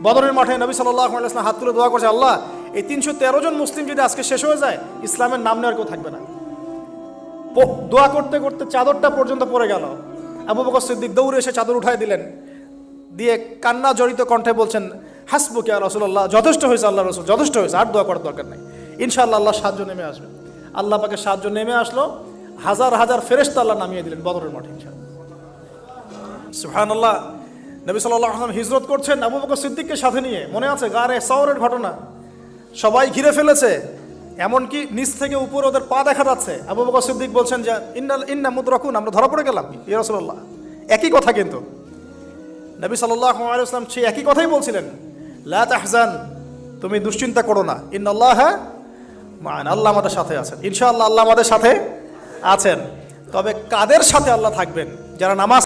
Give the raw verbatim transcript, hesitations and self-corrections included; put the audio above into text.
বদরের মাঠে নবী সাল্লাল্লাহু আলাইহি ওয়াসাল্লাম হাত তুলে দোয়া করছে, আল্লাহ এই তিনশো তেরো জন মুসলিম যদি আজকে শেষ হয়ে যায়, ইসলামের নাম নেওয়ার কেউ থাকবে না। দোয়া করতে করতে চাদরটা পর্যন্ত পড়ে গেল। আবু বকর সিদ্দিক দৌড়ে এসে চাদর উঠাই দিলেন, দিয়ে কান্না জড়িত কণ্ঠে বলছেন, হাসবুক ইয়া রাসূলুল্লাহ, যথেষ্ট হয়েছে আল্লাহ রাসূল, যথেষ্ট হয়েছে, আর দোয়া করার দরকার নেই, ইনশাআল্লাহ আল্লাহ সাহায্য নেমে আসবে। আল্লাহ পাকে সাহায্য নেমে আসলো, হাজার হাজার ফেরেশতা আল্লাহ নামিয়ে দিলেন বদরের মাঠে ইনশাআল্লাহ। সুবহানাল্লাহ। নবী সাল্লাল্লাহু আলাইহি ওয়াসাল্লাম হিজরত করছেন আবু বকর সিদ্দিককে সাথে নিয়ে, মনে আছে গারে সাওরের ঘটনা, সবাই ঘিরে ফেলেছে, এমনকি নিচ থেকে উপরে ওদের পা দেখা যাচ্ছে। আবু বকর সিদ্দিক বলছেন যে ইন্নাল ইন্না মুদরাকুন, আমরা ধরা পড়ে গেলাম ইয়া রাসূলুল্লাহ। একই কথা কিন্তু নবী সাল্লাল্লাহু আলাইহি ওয়াসাল্লাম সেই একই কথাই বলছিলেন, লা তাহজান, তুমি দুশ্চিন্তা করো না, ইন্নাল্লাহা মা'ানা, আল্লাহ আমাদের সাথে আছেন, ইনশাআল্লাহ আল্লাহ আমাদের সাথে আছেন। তবে কাদের সাথে আল্লাহ থাকবেন? যারা নামাজ